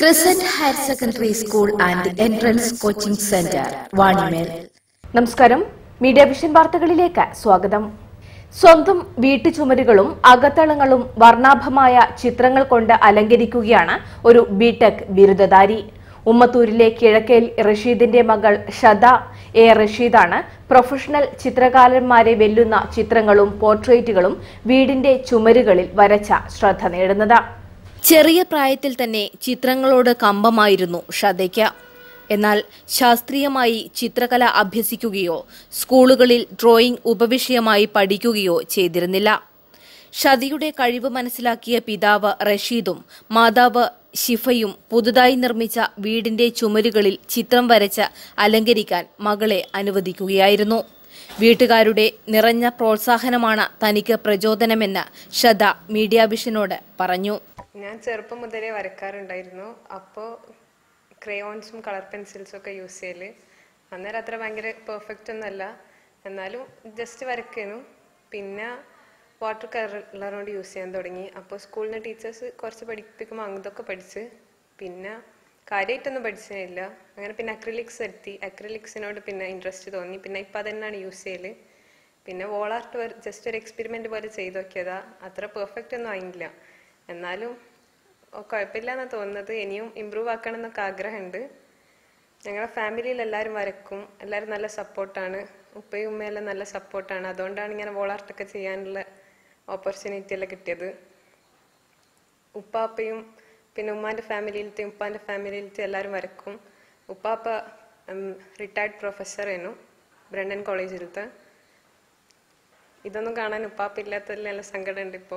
Crescent Higher Secondary School and Entrance Coaching Center, Vanimel. നമസ്കാരം, media vision വാർത്തകളിലേക്ക് സ്വാഗതം. സ്വന്തം വീട്ടുചുമരുകളും അകത്തളങ്ങളും വർണ്ണാഭമായ ചിത്രങ്ങൾ കൊണ്ട് അലങ്കരിക്കുകയാണ് ഒരു ബിടെക് ബിരുദധാരി. ഉമ്മത്തൂരിലെ കിഴക്കേൽ റഷീദിന്റെ മകൾ ഷദ എ റഷീദാണ് പ്രൊഫഷണൽ ചിത്രകാരന്മാരെ വെല്ലുന്ന ചിത്രങ്ങളും പോർട്രേറ്റുകളും വീടിന്റെ ചുമരുകളിൽ വരച്ച ശ്രദ്ധ നേടുന്നത്. ചെറിയ പ്രായത്തിൽ തന്നെ ചിത്രങ്ങളോട് കമ്പമായിരുന്നു ഷദയ്ക്ക്. എന്നാൽ ശാസ്ത്രീയമായി ചിത്രകല അഭ്യസിക്കുകയോ സ്കൂളുകളിൽ ഡ്രോയിംഗ് ഉപവിഷയമായി പഠിക്കുകയോ ചെയ്തിരുന്നില്ല. ഷദയുടെ കഴിവ് മനസ്സിലാക്കിയ പിതാവ് റഷീദും മാതാവ് ഷിഫയും പുതുതായി നിർമ്മിച്ച വീടിന്റെ ചുമരുകളിൽ ചിത്രം വരച്ച് അലങ്കരിക്കാൻ മകളെ അനുവദിക്കുകയായിരുന്നു. വീട്ടുകാരുടെ നിറഞ്ഞ പ്രോത്സാഹനമാണ് തനിക്ക് പ്രചോദനമെന്ന് ഷദ മീഡിയ വിഷനോട് പറഞ്ഞു. ഞാൻ ചെറുപ്പം മുതലേ വരക്കാറുണ്ടായിരുന്നു. അപ്പോൾ ക്രയോൺസും കളർ പെൻസിൽസും ഒക്കെ യൂസ് ചെയ്യല്. അന്നേരം അത്ര ഭയങ്കര പെർഫെക്റ്റ് ഒന്നല്ല, എന്നാലും ജസ്റ്റ് വരയ്ക്കുന്നു. പിന്നെ വാട്ടർ കളർ കൊണ്ട് യൂസ് ചെയ്യാൻ തുടങ്ങി. അപ്പോൾ സ്കൂളിൽ നിന്ന് ടീച്ചേഴ്സ് കുറച്ച് പഠിപ്പിക്കുമ്പോൾ അതൊക്കെ പഠിച്ച്, പിന്നെ കാര്യമായിട്ടൊന്നും പഠിച്ചില്ല. അങ്ങനെ പിന്നെ അക്രിലിക്സ് എത്തി. അക്രിലിക്സിനോട് പിന്നെ ഇൻട്രസ്റ്റ് തോന്നി. പിന്നെ ഇപ്പം അതന്നെയാണ് യൂസ് ചെയ്യല്. പിന്നെ വോൾ ആർട്ട് ജസ്റ്റ് ഒരു എക്സ്പെരിമെൻ്റ് പോലെ ചെയ്ത് നോക്കിയതാ. അത്ര പെർഫെക്റ്റ് ഒന്നും ആയില്ല, എന്നാലും കുഴപ്പമില്ല എന്നാണ് തോന്നുന്നത്. ഇനിയും ഇമ്പ്രൂവ് ആക്കണം എന്നൊക്കെ ആഗ്രഹമുണ്ട്. ഞങ്ങളുടെ ഫാമിലിയിൽ എല്ലാവരും വരക്കും, എല്ലാവരും നല്ല സപ്പോർട്ടാണ്. ഉപ്പയും ഉമ്മയെല്ലാം നല്ല സപ്പോർട്ടാണ്. അതുകൊണ്ടാണ് ഇങ്ങനെ വോൾ ആർട്ടൊക്കെ ചെയ്യാനുള്ള ഓപ്പർച്യൂണിറ്റി എല്ലാം കിട്ടിയത്. ഉപ്പാപ്പയും പിന്നെ ഉമ്മാൻ്റെ ഫാമിലിയിലത്തെയും ഉപ്പാൻ്റെ ഫാമിലിയിലത്തെയും എല്ലാവരും വരക്കും. ഉപ്പാപ്പ റിട്ടയർഡ് പ്രൊഫസറായിരുന്നു ബ്രണ്ടൻ കോളേജിലത്തെ. ഇതൊന്നും കാണാൻ ഉപ്പാപ്പ ഇല്ലാത്തതിൽ നല്ല സങ്കടമുണ്ട് ഇപ്പോൾ.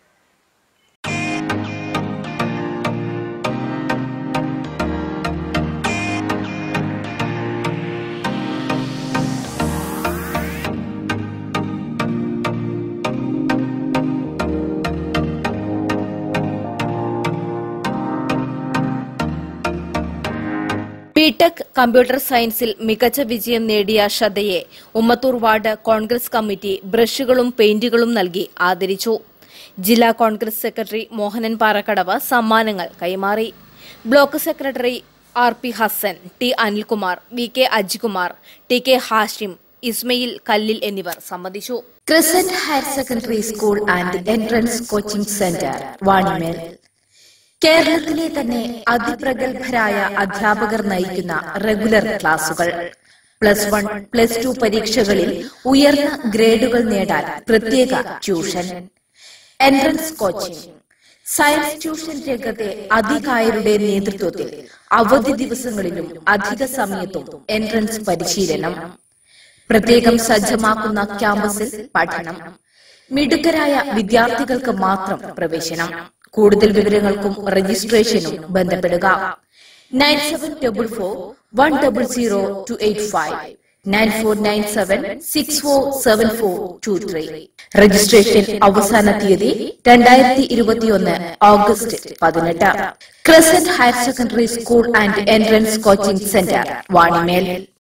ബിടെക് കമ്പ്യൂട്ടർ സയൻസിൽ മികച്ച വിജയം നേടിയ ഷദയെ ഉമ്മത്തൂർ വാർഡ് കോൺഗ്രസ് കമ്മിറ്റി ബ്രഷുകളും പെയിന്റുകളും നൽകി ആദരിച്ചു. ജില്ലാ കോൺഗ്രസ് സെക്രട്ടറി മോഹനൻ പാറക്കടവ് സമ്മാനങ്ങൾ കൈമാറി. Block secretary R P. Hasan, T. Anilkumar, V. K. Ajikumar, T. K. Hashim, Ismail Kallil എന്നിവർ സംബന്ധിച്ചു. Crescent Higher Secondary School and Entrance Coaching Center, Vanimel. കേരളത്തിലെ തന്നെ അതിപ്രഗത്ഭരായ അധ്യാപകർ നയിക്കുന്ന റെഗുലർ ക്ലാസുകൾ, +1, +2 പരീക്ഷകളിൽ ഉയർന്ന ഗ്രേഡുകൾ നേടാൻ പ്രത്യേക tuition, entrance coaching, science tuition രംഗത്തെ അധികായരുടെ നേതൃത്വത്തിൽ അവധി ദിവസങ്ങളിലും അധിക സമയത്തും എൻട്രൻസ് പരിശീലനം, പ്രത്യേകം സജ്ജമാക്കുന്ന ക്യാമ്പസിൽ പഠനം, മിടുക്കരായ വിദ്യാർത്ഥികൾക്ക് മാത്രം പ്രവേശനം. കൂടുതൽ വിവരങ്ങൾക്കും രജിസ്ട്രേഷനും ബന്ധപ്പെടുക 9744100285 9497647423. രജിസ്ട്രേഷൻ അവസാന തീയതി 2021 August 18. Crescent higher secondary school and entrance coaching centre, Vanimel.